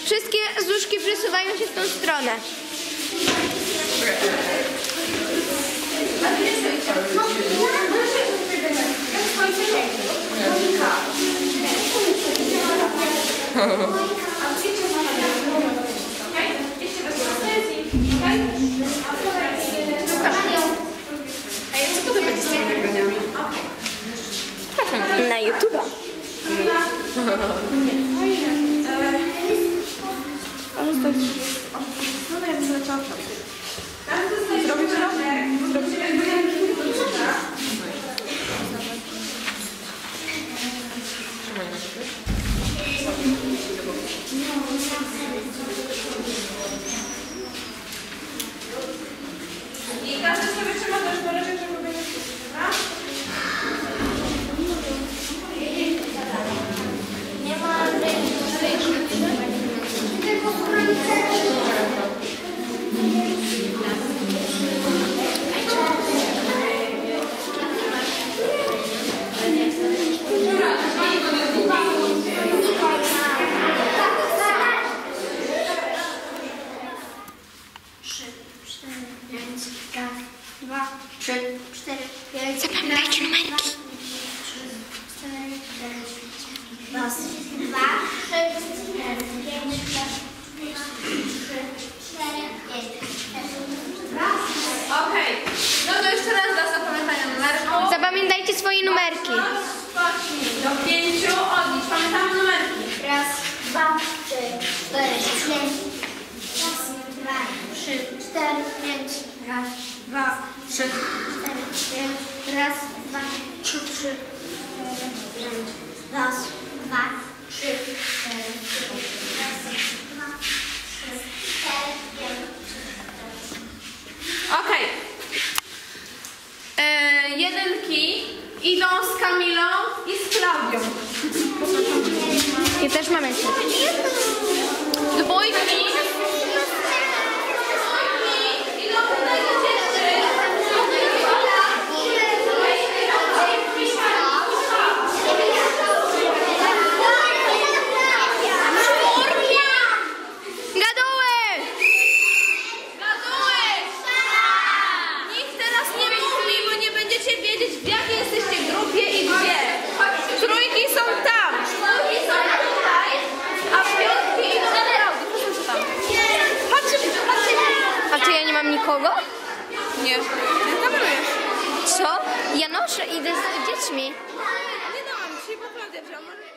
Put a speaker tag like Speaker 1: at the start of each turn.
Speaker 1: Wszystkie złuszki przesuwają się w tą stronę.
Speaker 2: Co potem będzie z tymi nagraniami?
Speaker 1: Na YouTube'a.
Speaker 2: No ja bym zaczęła zrobić i każdy sobie trzyma też woreczek, żeby będzie dobra?
Speaker 1: Nie ma
Speaker 3: Dwa, trzy, cztery, pięć.
Speaker 1: Zapamiętajcie numerki.
Speaker 3: Raz, dwa, trzy, cztery, pięć, raz.
Speaker 2: Okej, no to jeszcze raz dla zapamiętania numerku.
Speaker 1: Zapamiętajcie swoje numerki.
Speaker 2: Do 5 odlicz, pamiętamy numerki.
Speaker 3: Raz, dwa, trzy, cztery, pięć. Raz, dwa, trzy, cztery, pięć. Raz, dwa, trzy, cztery, pięć. Raz, dwa, trzy, pięć. Raz, dwa, trzy, cztery, pięć. Raz, dwa, trzy, cztery, pięć.
Speaker 2: Okej. Jedynki idą z Kamilą i z Klaudią.
Speaker 1: I też mamy się.
Speaker 2: Dwójki idą tutaj do dziewczyn.
Speaker 1: Gaduły!
Speaker 2: Gaduły! Nikt teraz nie mówi, bo nie będziecie wiedzieć, w jakiej jesteście grupie i gdzie. Trójki są tam, czwórki są tutaj, a piątki idą do Klaudii. Proszę tam. Chodźcie, chodźcie.
Speaker 1: A czy ja nie mam nikogo?
Speaker 2: Nie, ty kamerujesz.
Speaker 1: Co? Ja noszę, idę z dziećmi.
Speaker 2: Nie dałam, dzisiaj bo Klaudia wzięła.